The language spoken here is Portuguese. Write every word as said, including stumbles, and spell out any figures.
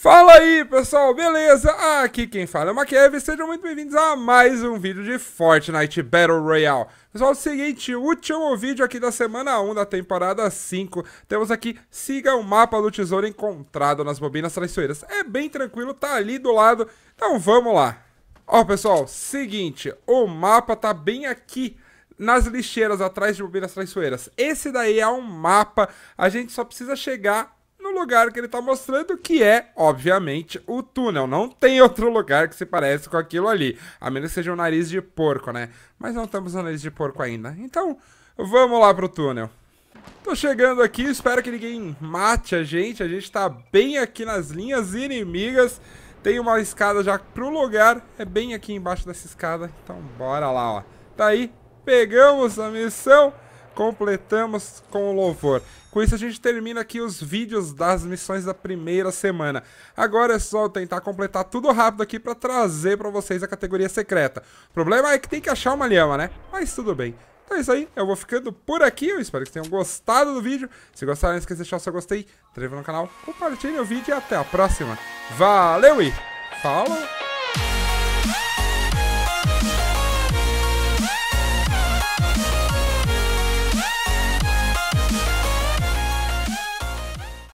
Fala aí, pessoal, beleza? Aqui quem fala é o Makev, sejam muito bem-vindos a mais um vídeo de Fortnite Battle Royale. Pessoal, é o seguinte, o último vídeo aqui da semana um da temporada cinco, temos aqui, siga o mapa do tesouro encontrado nas bobinas traiçoeiras. É bem tranquilo, tá ali do lado, então vamos lá. Ó, pessoal, seguinte, o mapa tá bem aqui nas lixeiras atrás de bobinas traiçoeiras. Esse daí é um mapa, a gente só precisa chegar no lugar que ele tá mostrando, que é, obviamente, o túnel. Não tem outro lugar que se pareça com aquilo ali, a menos que seja um nariz de porco, né? Mas não estamos no nariz de porco ainda. Então, vamos lá pro túnel. Tô chegando aqui, espero que ninguém mate a gente. A gente tá bem aqui nas linhas inimigas. Tem uma escada já pro lugar, é bem aqui embaixo dessa escada. Então, bora lá, ó. Tá aí, pegamos a missão, completamos com louvor. Com isso a gente termina aqui os vídeos das missões da primeira semana. Agora é só tentar completar tudo rápido aqui para trazer para vocês a categoria secreta. O problema é que tem que achar uma lhama, né? Mas tudo bem. Então é isso aí, eu vou ficando por aqui. Eu espero que vocês tenham gostado do vídeo. Se gostaram, não esqueça de deixar o seu gostei, inscreva no canal, compartilhe o vídeo e até a próxima. Valeu e falou!